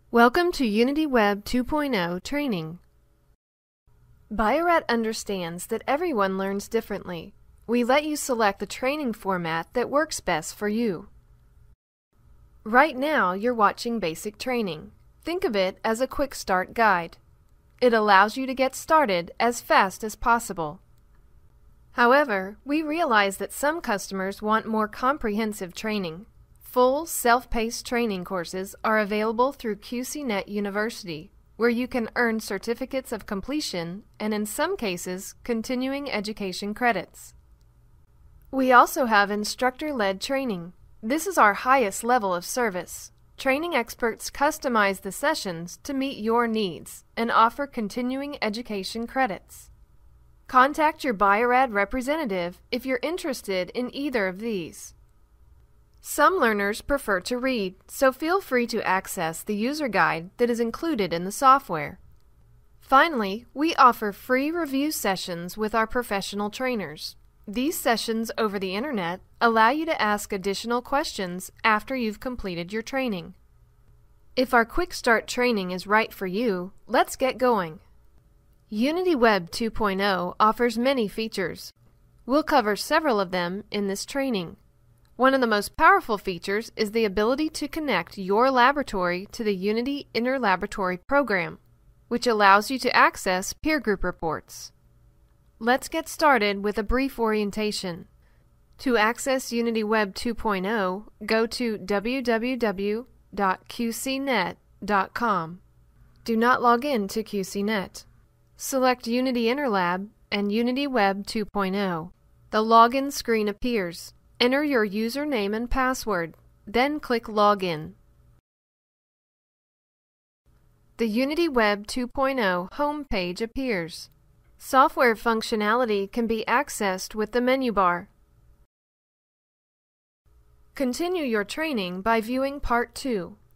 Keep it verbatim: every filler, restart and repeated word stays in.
Welcome to UnityWeb two point oh training. BIORAD understands that everyone learns differently. We let you select the training format that works best for you. Right now, you're watching basic training. Think of it as a quick start guide. It allows you to get started as fast as possible. However, we realize that some customers want more comprehensive training. Full, self-paced training courses are available through Q C Net University, where you can earn certificates of completion and, in some cases, continuing education credits. We also have instructor-led training. This is our highest level of service. Training experts customize the sessions to meet your needs and offer continuing education credits. Contact your BIORAD representative if you're interested in either of these. Some learners prefer to read, so feel free to access the user guide that is included in the software. Finally, we offer free review sessions with our professional trainers. These sessions over the internet allow you to ask additional questions after you've completed your training. If our Quick Start training is right for you, let's get going. UnityWeb two point oh offers many features. We'll cover several of them in this training. One of the most powerful features is the ability to connect your laboratory to the Unity Interlaboratory program, which allows you to access peer group reports. Let's get started with a brief orientation. To access UnityWeb two point oh, go to w w w dot q c net dot com. Do not log in to Q C Net. Select Unity Interlab and UnityWeb two point oh. The login screen appears. Enter your username and password, then click Login. The UnityWeb two point oh home page appears. Software functionality can be accessed with the menu bar. Continue your training by viewing Part two.